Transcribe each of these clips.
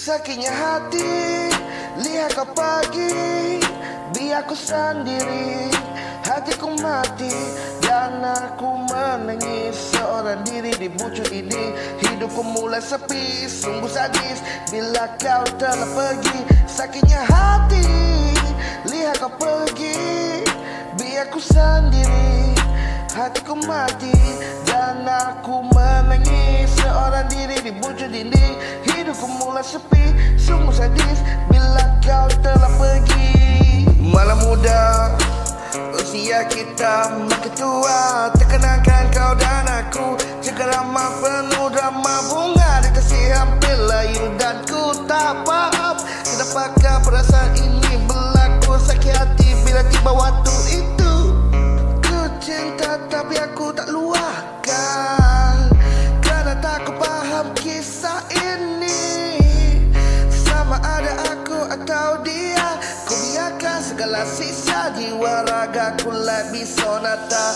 Sakitnya hati, lihat kau pergi, biar aku sendiri. Hatiku mati dan aku menangis seorang diri di bujuk ini. Hidupku mulai sepi, sungguh sadis bila kau telah pergi. Sakitnya hati, lihat kau pergi, biar aku sendiri. Hatiku mati dan aku menangis seorang diri di bujuk dinding. Hidupku mulai sepi, sungguh sadis bila kau telah pergi. Malam muda, usia kita makin tua, terkenangkan kau dan aku. Cengkerama penuh drama, bunga dikasih hampir layu. Dan ku tak faham kenapakah perasaan ini berlaku. Sakit hati bila tiba waktu itu. Ku cinta tapi aku tak luahkan, karena tak ku paham kisah ini. Sama ada aku atau dia, ku biarkan segala sisa jiwa ragaku lebih sonata.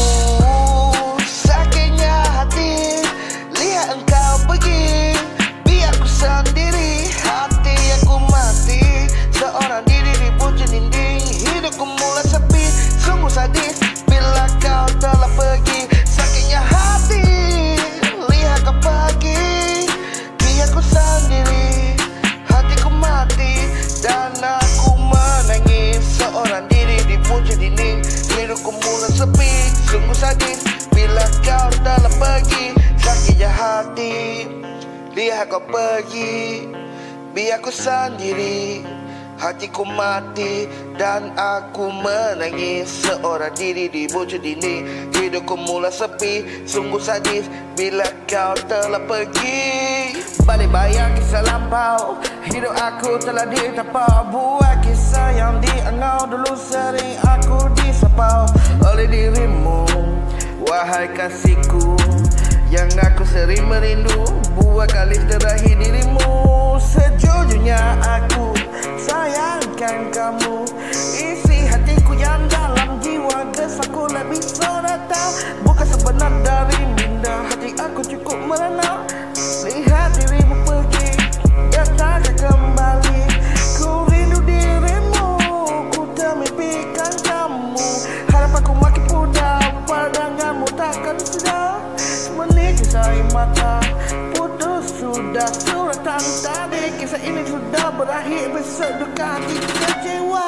Sakitnya hati, lihat engkau pergi, biar ku sendiri. Hati aku mati, seorang diri di bujuk dinding. Hidupku mulai sepi, sungguh sadis bila kau telah pergi. Sakitnya hati, lihat kau pergi, biar ku sendiri. Hatiku mati dan aku menangis seorang diri di bujuk dinding. Hidupku mulai sepi, sungguh sadis bila kau telah pergi. Sakitnya hati, lihat kau pergi, biar aku sendiri. Hatiku mati dan aku menangis seorang diri di bujuk dinding. Hidupku mulai sepi, sungguh sadis bila kau telah pergi. Balik bayang kisah lampau, hidup aku telah ditapau. Buat kisah yang diengau, dulu sering aku disapau oleh dirimu, wahai kasihku, yang aku sering merindu. Buat kali terakhir dirimu, sejujurnya aku sayangkan kamu. Isi hatiku yang dalam jiwa, desaku lebih sonata. Bukan sebenar dari minda, hati aku cukup merana. Lihat dirimu pergi, dia takkan kembali. Ku rindu dirimu, ku termimpikan kamu. Harapanku makin pudar, pandanganmu takkan sedar. Meniti air mata, putus sudah suratan tadi. Kisah ini sudah berakhir, berseduka hati kecewa.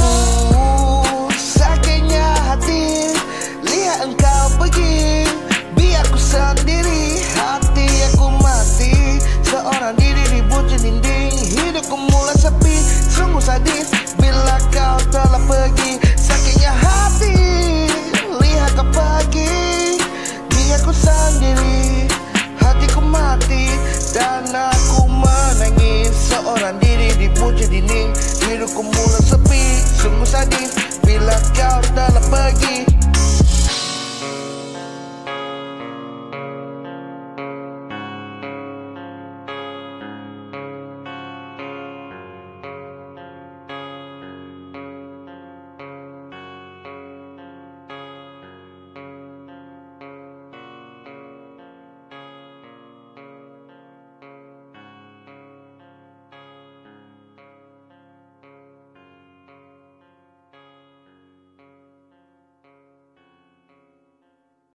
Sakitnya hati, lihat engkau pergi, biar aku sendiri. Hati aku mati, seorang diri di bujuk dinding. Hidupku mulai sepi, sungguh sadis bila kau telah pergi. Sakitnya hati, lihat kau pergi, biar aku sendiri. Hatiku mati dan aku menangis seorang diri di bujuk dinding. Hidupku mulai sepi, sungguh sadis